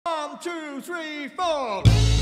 1, 2, 3, 4.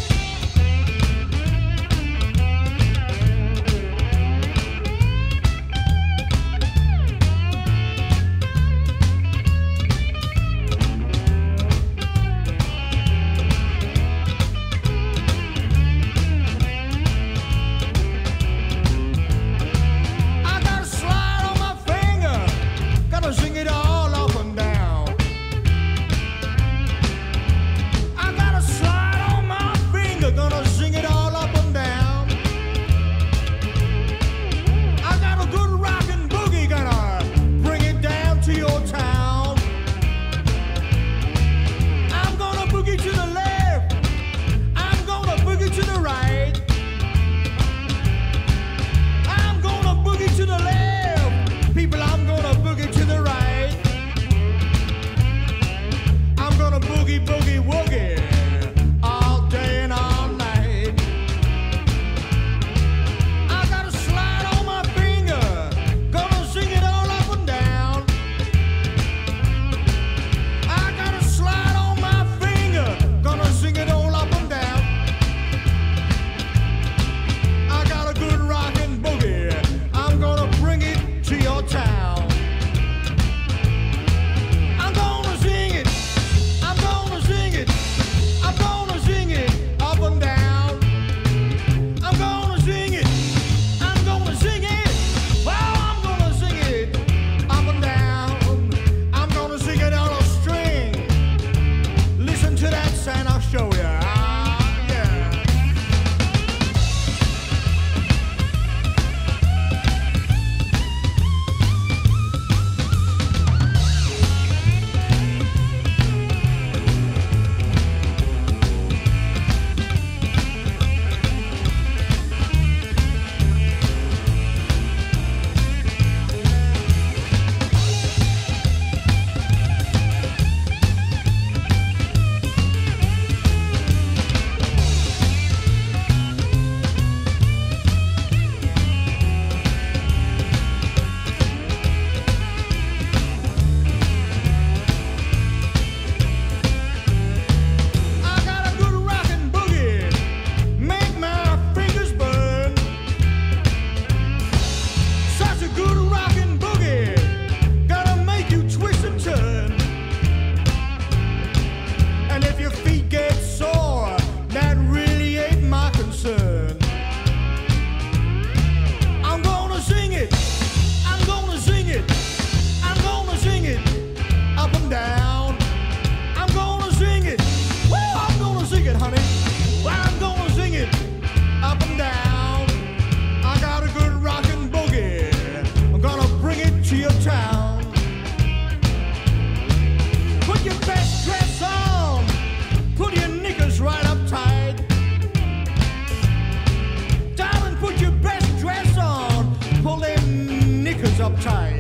Uptight.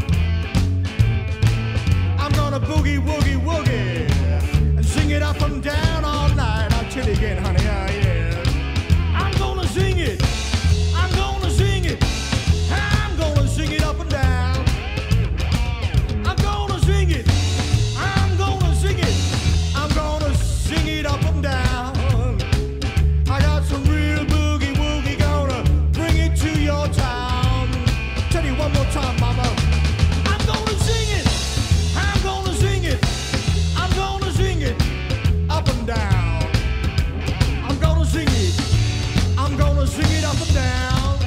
I'm gonna boogie, woogie, woogie, and sing it up and down all night. I'll tell you again, honey, yeah. I'm gonna sing it. I'm gonna sing it. I'm gonna sing it up and down. I'm gonna sing it. I'm gonna sing it. I'm gonna sing it up and down. I got some real boogie, woogie, gonna bring it to your town. Tell you one more time, mama. I'm gonna sing it. I'm gonna sing it. I'm gonna sing it up and down. I'm gonna sing it. I'm gonna sing it up and down.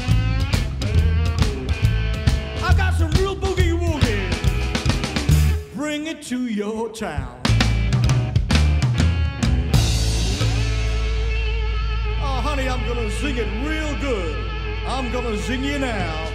I got some real boogie woogie. Bring it to your town. Oh, honey, I'm gonna sing it real good. I'm gonna sing you now.